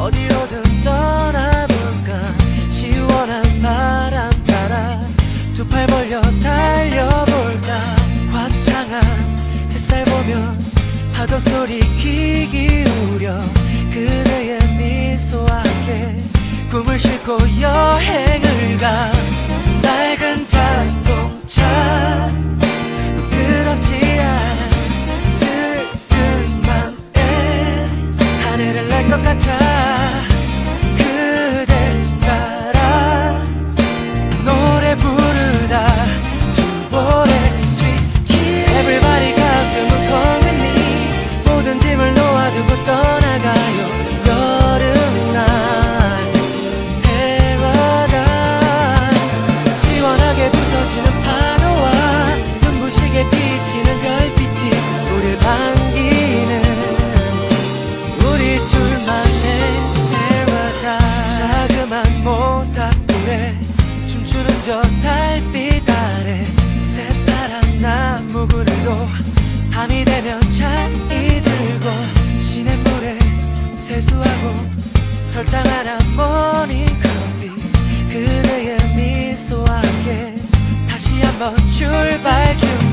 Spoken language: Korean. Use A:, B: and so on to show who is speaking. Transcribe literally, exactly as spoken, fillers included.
A: 어디로든 떠나볼까. 시원한 바람 따라 두 팔 벌려 달려볼까. 화창한 햇살 보면 파도 소리 귀 기울여 그대의 미소와 함께 꿈을 싣고 여행을 가. 낡은 자동차 부끄럽지 않아 들뜬 맘에 하늘을 날 것 같아. 그댈 따라 노래 부르다 두볼의 sweet kiss. Everybody 가끔은 call with me. 모든 짐을 놓아두고 떠나가요. 여름날 paradise. 시원하게 부서지는 파도와 눈부시게 비치는 별빛이 우릴 반기는 우리 둘만의 paradise. 자그만 모닥불에 춤추는 저 달빛 아래 새파란 나무 그늘도 밤이 되면 잠이 들고 시냇물에 세수하고 설탕 하나 모닝커피 그대의 미소와 함께 다시 한번 출발 중.